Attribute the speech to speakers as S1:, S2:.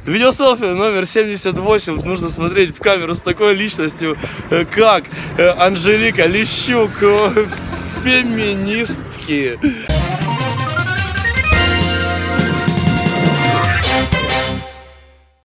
S1: Видеоселфи номер 78 нужно смотреть в камеру с такой личностью, как Анжелика Лещук, феминистки.